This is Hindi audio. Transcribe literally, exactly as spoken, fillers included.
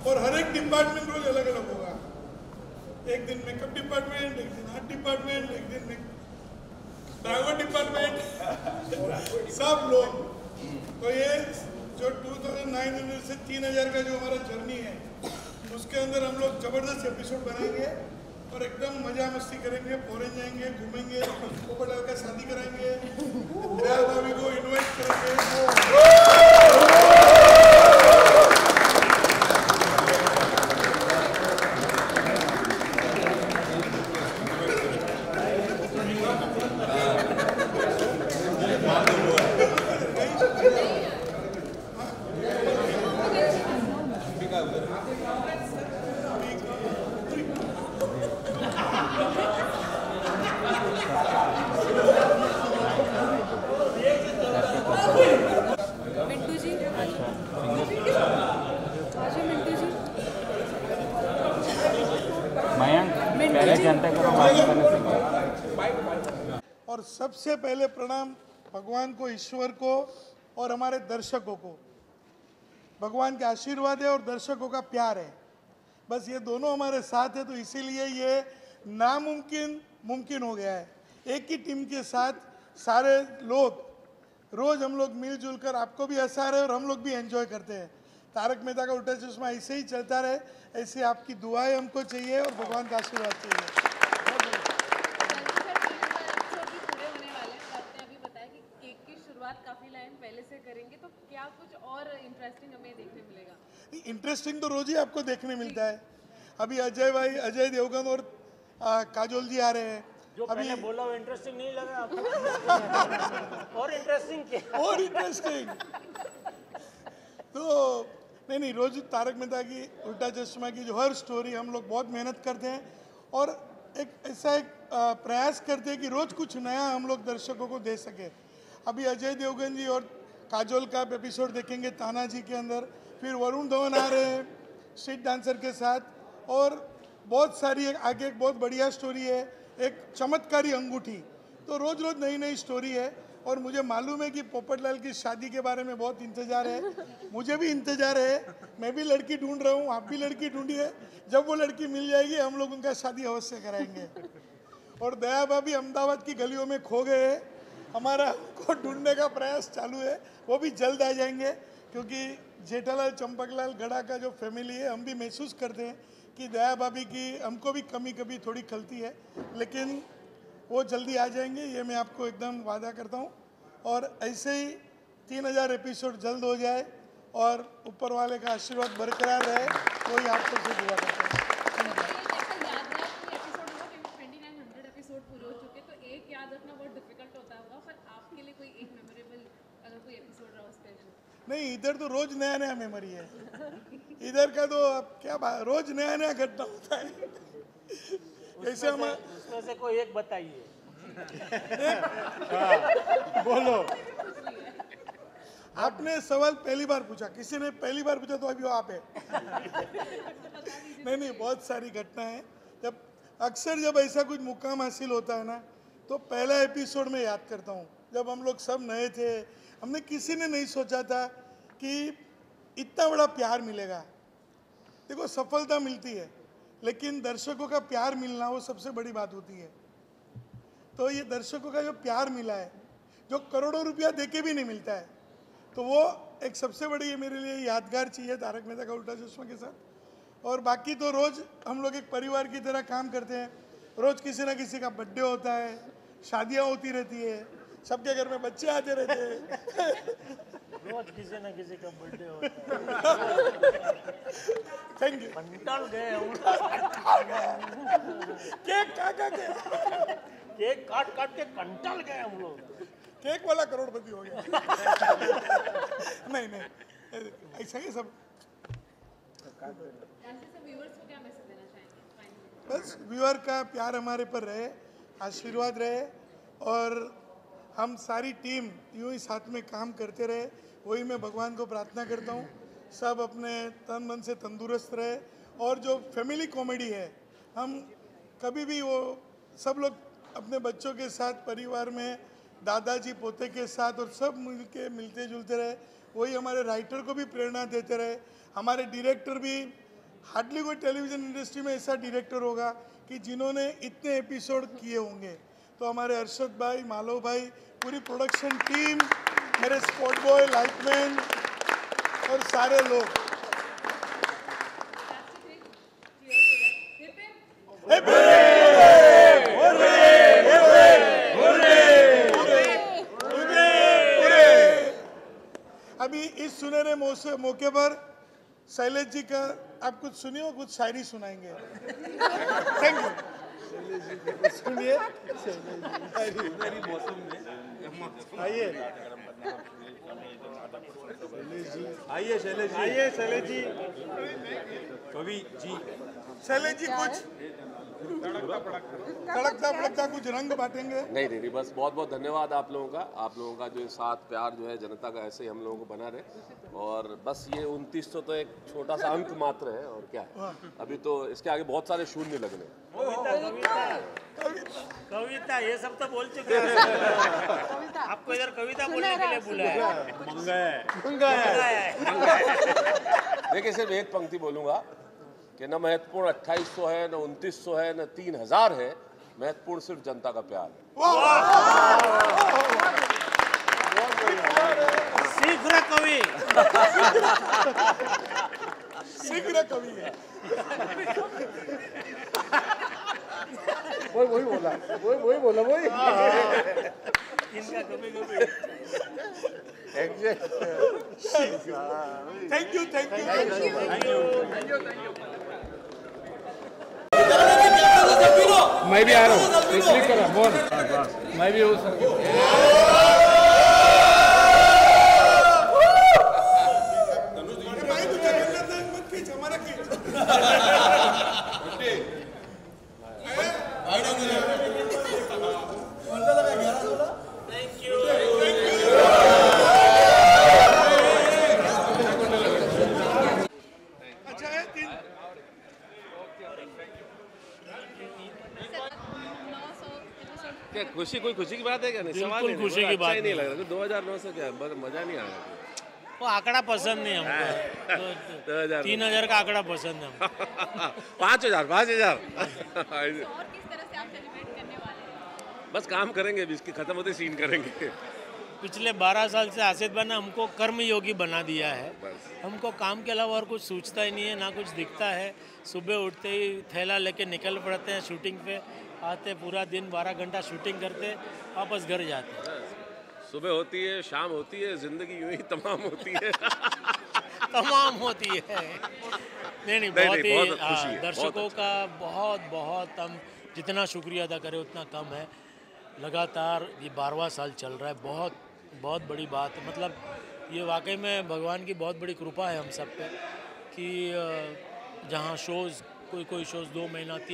और हर एक डिपार्टमेंट रोज अलग अलग होगा। एक दिन मेकअप डिपार्टमेंट, एक दिन आर्ट डिपार्टमेंट, एक दिन ड्राइवर डिपार्टमेंट, सब लोग। तो ये जो दो हज़ार नौ से तीन हज़ार का जो हमारा जर्नी है, उसके अंदर हम लोग जबरदस्त एपिसोड बनाएंगे और एकदम मजा मस्ती करेंगे, फॉरेन जाएंगे, घूमेंगे, पोपटलाल का शादी कराएंगे, दया भाभी को इनवाइट करेंगे। और सबसे पहले प्रणाम भगवान को, ईश्वर को और हमारे दर्शकों को। भगवान के आशीर्वाद है और दर्शकों का प्यार है, बस ये दोनों हमारे साथ है, तो इसीलिए ये नामुमकिन मुमकिन हो गया है। एक ही टीम के साथ सारे लोग रोज हम लोग मिलजुल कर आपको भी हंसा रहे और हम लोग भी एंजॉय करते हैं। तारक मेहता का उल्टा चश्मा ऐसे ही चलता रहे, ऐसे आपकी दुआएं हमको चाहिए और भगवान का आशीर्वाद चाहिए। काफी लाइन पहले से करेंगे, तो क्या कुछ और इंटरेस्टिंग हमें देखने मिलेगा? इंटरेस्टिंग तो रोज ही आपको देखने मिलता है। अभी अजय भाई, अजय देवगन और आ, काजोल जी आ रहे हैं। जो अभी पहले बोला वो इंटरेस्टिंग नहीं लगा आपको? और इंटरेस्टिंग क्या? और इंटरेस्टिंग तो नहीं नहीं रोज तारक मेहता की उल्टा चश्मा की जो हर स्टोरी हम लोग बहुत मेहनत करते हैं और एक ऐसा एक आ, प्रयास करते हैं कि रोज कुछ नया हम लोग दर्शकों को दे सके। अभी अजय देवगन जी और काजोल का एपिसोड देखेंगे तानाजी के अंदर, फिर वरुण धवन आ रहे हैं स्ट्रीट डांसर के साथ, और बहुत सारी एक आगे एक बहुत बढ़िया स्टोरी है, एक चमत्कारी अंगूठी। तो रोज़ रोज़ नई नई स्टोरी है और मुझे मालूम है कि पोपटलाल की शादी के बारे में बहुत इंतज़ार है, मुझे भी इंतज़ार है। मैं भी लड़की ढूंढ रहा हूँ, आप भी लड़की ढूंढिए, जब वो लड़की मिल जाएगी हम लोग उनका शादी अवश्य कराएंगे। और दया भाभी अहमदाबाद की गलियों में खो गए हैं, हमारा को ढूंढने का प्रयास चालू है, वो भी जल्द आ जाएंगे, क्योंकि जेठालाल चंपकलाल गड़ा का जो फैमिली है, हम भी महसूस करते हैं कि दया भाभी की हमको भी कमी कभी थोड़ी खलती है, लेकिन वो जल्दी आ जाएंगे, ये मैं आपको एकदम वादा करता हूँ। और ऐसे ही तीन हज़ार एपिसोड जल्द हो जाए और ऊपर वाले का आशीर्वाद बरकरार रहे, वही आपको से दुआ करता हूँ। नहीं, इधर तो रोज नया नया मेमोरी है, इधर का तो अब क्या बात, रोज नया नया घटना होता है। ऐसे हम उसमें से कोई एक बताइए। बोलो। आपने सवाल पहली बार पूछा, किसी ने पहली बार पूछा तो अभी वो आप है। नहीं नहीं, बहुत सारी घटना है। जब अक्सर जब ऐसा कुछ मुकाम हासिल होता है ना, तो पहला एपिसोड में याद करता हूँ, जब हम लोग सब नए थे, हमने किसी ने नहीं सोचा था कि इतना बड़ा प्यार मिलेगा। देखो, सफलता मिलती है, लेकिन दर्शकों का प्यार मिलना वो सबसे बड़ी बात होती है। तो ये दर्शकों का जो प्यार मिला है, जो करोड़ों रुपया देके भी नहीं मिलता है, तो वो एक सबसे बड़ी ये मेरे लिए यादगार चीज़ है तारक मेहता का उल्टा चश्मा के साथ। और बाकी तो रोज़ हम लोग एक परिवार की तरह काम करते हैं, रोज़ किसी ना किसी का बर्थडे होता है, शादियाँ होती रहती है, सबके घर में बच्चे आते रहते हैं। रोज किसी न किसी का बर्थडे होता है। Thank you. कंटाल गए केक काट काट के केक काट काट के कंटाल गए हम लोग। केक वाला करोड़पति हो गया। नहीं नहीं, ऐसा ही सब। बस व्यूअर का प्यार हमारे पर रहे, आशीर्वाद रहे, और हम सारी टीम यूं ही साथ में काम करते रहे, वही मैं भगवान को प्रार्थना करता हूँ। सब अपने तन मन से तंदुरुस्त रहे, और जो फैमिली कॉमेडी है, हम कभी भी वो सब लोग अपने बच्चों के साथ, परिवार में दादाजी पोते के साथ, और सब मिल के मिलते जुलते रहे, वही हमारे राइटर को भी प्रेरणा देते रहे। हमारे डायरेक्टर भी हार्डली कोई टेलीविज़न इंडस्ट्री में ऐसा डायरेक्टर होगा कि जिन्होंने इतने एपिसोड किए होंगे। तो हमारे अरशद भाई, मालो भाई, पूरी प्रोडक्शन टीम, मेरे स्पॉट बॉय, लाइटमैन और सारे लोग। अभी इस सुनहरे मौके पर शैलेश जी का आप कुछ सुनिए, कुछ शायरी सुनाएंगे। Thank you. सुनिए आइए आइए शैलेश जी आइए शैलेश जी कवि जी शैलेश जी कुछ तड़कता भड़कता कुछ रंग बांटेंगे। नहीं नहीं नहीं बस बहुत बहुत धन्यवाद आप लोगों का। आप लोगों का जो साथ प्यार जो है जनता का ऐसे ही हम लोगों को बना रहे। और बस ये उनतीस सौ तो एक छोटा सा अंक मात्र है और क्या है, अभी तो इसके आगे बहुत सारे शून्य लगने। कविता ये सब तो बोल चुके हैं। आपको इधर कविता बोलने के लिए बुलाया है। देखिए सिर्फ एक पंक्ति बोलूंगा कि न महत्वपूर्ण अट्ठाईस सौ है, न उनतीस सौ है, न तीन हजार है, महत्वपूर्ण सिर्फ जनता का प्यार है। शीघ्र कवि शीघ्र कवि है। वही वही बोला वही वही बोला वही इनका कभी कभी thank you thank you thank you मैं भी आ रहा हूँ, क्लिक करा बोल, मैं भी हूँ सर। क्या खुशी कोई खुशी की बात है क्या? नहीं सवाल बिल्कुल खुशी की बात नहीं लग रहा। दो हजार नौ सौ क्या मजा नहीं आ रहा। वो आंकड़ा पसंद नहीं हमको। दो हजार तीन हजार का आंकड़ा पसंद है हमको। पाँच हजार पाँच हजार और किस तरह से आप सेलिब्रेट करने वाले हैं? बस काम करेंगे, अभी इसकी खत्म होते सीन करेंगे। पिछले बारह साल से आसिफ भाई ने हमको कर्मयोगी बना दिया है। बस। हमको काम के अलावा और कुछ सूझता ही नहीं है, ना कुछ दिखता है। सुबह उठते ही थैला लेके निकल पड़ते हैं शूटिंग पे, आते पूरा दिन बारह घंटा शूटिंग करते, वापस घर जाते हैं। सुबह होती है, शाम होती है, जिंदगी यूं ही तमाम होती है। तमाम होती है। नहीं नहीं बहुत नहीं, ही बहुत खुशी हाँ, है, दर्शकों बहुत का बहुत बहुत हम जितना शुक्रिया अदा करें उतना कम है। लगातार ये बारहवां साल चल रहा है, बहुत बहुत बड़ी बात है। मतलब ये वाकई में भगवान की बहुत बड़ी कृपा है हम सब पे कि जहाँ शोज़ कोई कोई शोज़ दो महीना तीन